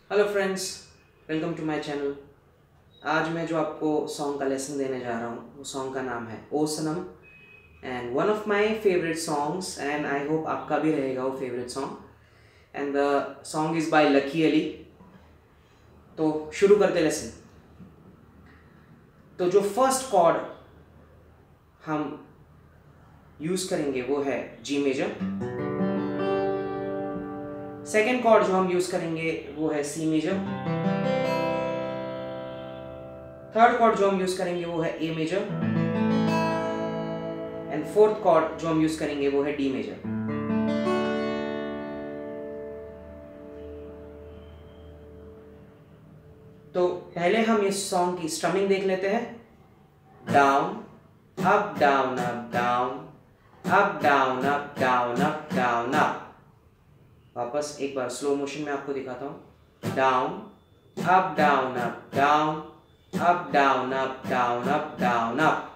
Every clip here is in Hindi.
Hello friends, welcome to my channel. आज मैं जो आपको सॉन्ग का लेसन देने जा रहा हूँ वो सॉन्ग का नाम है O Sanam and one of my favourite songs and I hope आपका भी रहेगा वो favourite song and the song is by Lucky Ali. तो शुरू करते लेसन। तो जो फर्स्ट कॉर्ड हम यूज़ करेंगे वो है जी मेजर। सेकेंड कॉर्ड जो हम यूज़ करेंगे वो है सी मेजर। थर्ड कॉर्ड जो हम यूज करेंगे वो है A major and fourth chord जो हम यूज करेंगे वो है डी मेजर। तो पहले हम इस सॉन्ग की स्ट्रमिंग देख लेते हैं। Down up down up down up down up down up down up. वापस एक बार स्लो मोशन में आपको दिखाता हूं। Down up down up down up down up down up down up.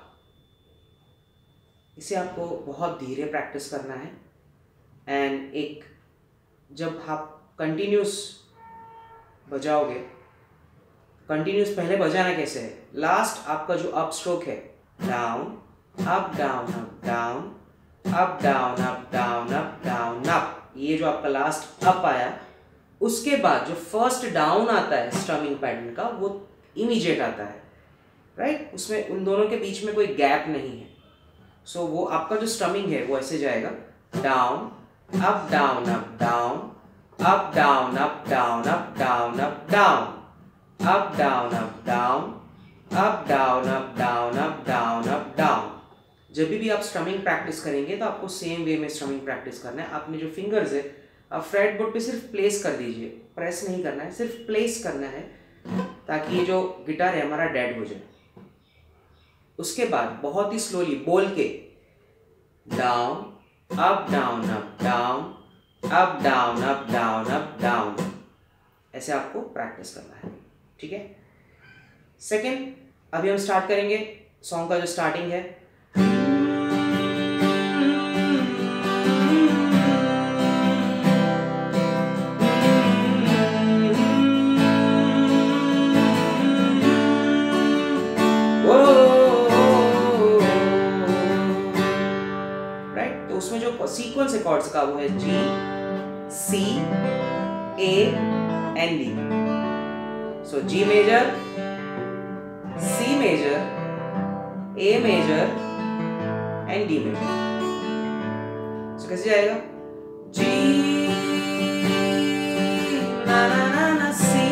इसे आपको बहुत धीरे प्रैक्टिस करना है एंड एक जब आप कंटिन्यूस बजाओगे, कंटिन्यूस पहले बजाना कैसे है, लास्ट आपका जो अप स्ट्रोक है down up down up down up down up down up down up, ये जो आपका लास्ट अप आया उसके बाद जो फर्स्ट डाउन आता है स्ट्रमिंग पैटर्न का वो इमीडिएट आता है, राइट। उसमें उन दोनों के बीच में कोई गैप नहीं है। सो वो आपका जो स्ट्रमिंग है वो ऐसे जाएगा down up down up down up down up down up down up down up down up down up down up down up down up down. जब भी आप स्ट्रमिंग प्रैक्टिस करेंगे तो आपको सेम वे में स्ट्रमिंग प्रैक्टिस करना है। आपने जो फिंगर्स है आप फ्रेट बोर्ड पे सिर्फ प्लेस कर दीजिए, प्रेस नहीं करना है, सिर्फ प्लेस करना है ताकि ये जो गिटार है हमारा डेड हो जाए। उसके बाद बहुत ही स्लोली बोल के down up down up down up down up down up down, ऐसे आपको प्रैक्टिस करना है, ठीक है। सेकेंड, अभी हम स्टार्ट करेंगे सॉन्ग का जो स्टार्टिंग है। उसमें जो सीक्वेंस है कॉर्ड्स का वो है G C A and D. So G major, C major, A major and D major. So कैसे जाएगा? जी ना ना ना ना सी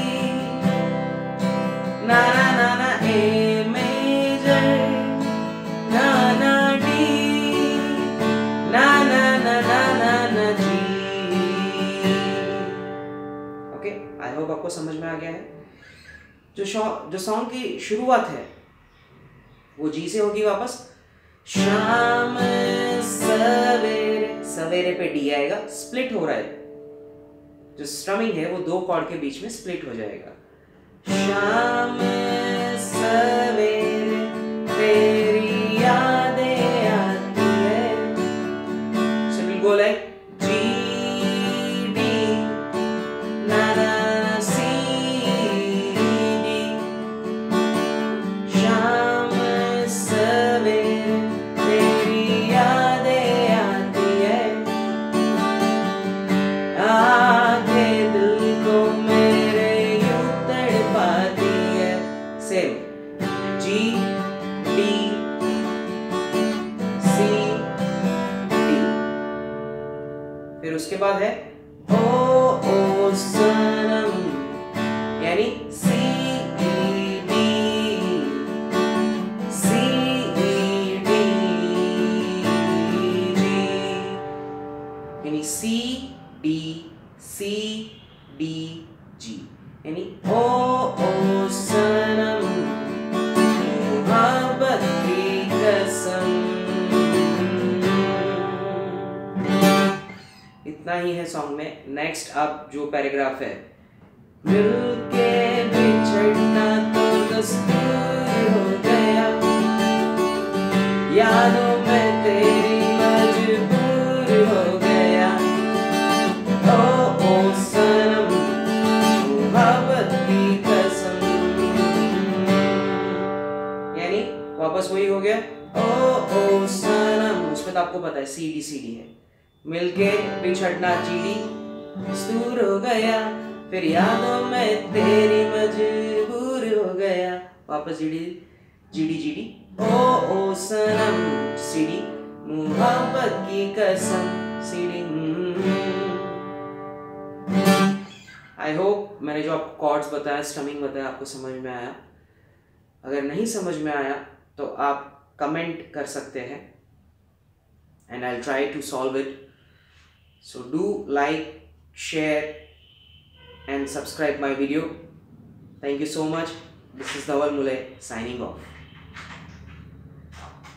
ना ना ना ना ए मेजर ना ना डी ना ना ना ना ना ना जी। ओके, आई होप आपको समझ में आ गया है। जो सॉन्ग की शुरुआत है वो जी से होगी वापस। शाम सवेरे, सवेरे पे डी आएगा, स्प्लिट हो रहा है। जो स्ट्रमिंग है वो दो कॉर्ड के बीच में स्प्लिट हो जाएगा। शाम सवेरे तेरी यादें आती है। So we'll go like G D na na C D। शाम सवेरे तेरी यादें आती है, आंखें दिल को मेरे यूं तड़पाती है। Same G D C D। फिर उसके बाद है ओ सनम, यानी सी E D C E D G, यानी C D C D G, यानी ओ सनम मोहब्बत की कसम। इतना ही है सॉन्ग में। नेक्स्ट अब जो पैराग्राफ है, मिलके बिछड़ना तो दस्तूर हो गया, यादों में तेरी मजबूर हो गया। ओ सनम आपको पता है CD CD है, मिलके बिछड़ना GD, दूर हो गया, फिर यादों में तेरी मजबूर हो गया, वापस GD GD GD, ओ सनम CD, मुहब्बत की कसम CD। आई होप मैंने जो आपको कॉर्ड्स बताया, स्टमिंग बताया, आपको समझ में आया। अगर नहीं समझ में आया तो आप कमेंट कर सकते हैं and I'll try to solve it. So do like, share and subscribe my video. Thank you so much. This is Dhawal Mulay signing off.